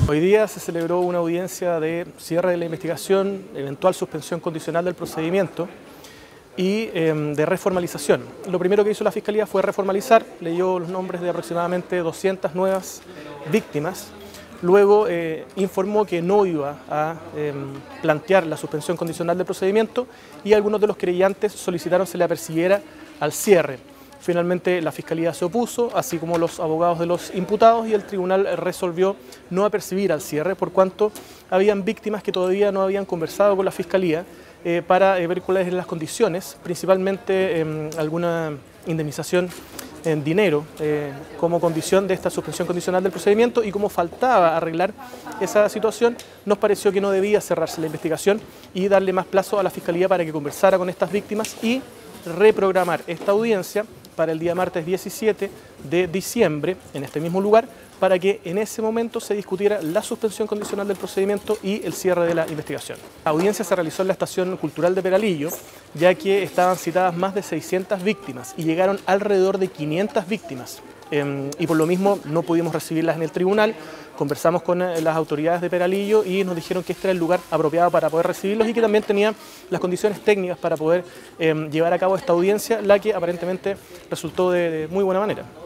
Hoy día se celebró una audiencia de cierre de la investigación, eventual suspensión condicional del procedimiento y de reformalización. Lo primero que hizo la Fiscalía fue reformalizar, leyó los nombres de aproximadamente 200 nuevas víctimas, luego informó que no iba a plantear la suspensión condicional del procedimiento y algunos de los querellantes solicitaron se le apercibiera al cierre. Finalmente la Fiscalía se opuso, así como los abogados de los imputados, y el tribunal resolvió no apercibir al cierre, por cuanto habían víctimas que todavía no habían conversado con la Fiscalía para ver cuáles eran las condiciones, principalmente alguna indemnización en dinero como condición de esta suspensión condicional del procedimiento, y como faltaba arreglar esa situación, nos pareció que no debía cerrarse la investigación y darle más plazo a la Fiscalía para que conversara con estas víctimas y reprogramar esta audiencia para el día martes 17 de diciembre, en este mismo lugar, para que en ese momento se discutiera la suspensión condicional del procedimiento y el cierre de la investigación. La audiencia se realizó en la Estación Cultural de Peralillo, ya que estaban citadas más de 600 víctimas y llegaron alrededor de 500 víctimas. Y por lo mismo no pudimos recibirlas en el tribunal. Conversamos con las autoridades de Peralillo y nos dijeron que este era el lugar apropiado para poder recibirlos y que también tenía las condiciones técnicas para poder llevar a cabo esta audiencia, la que aparentemente resultó de muy buena manera.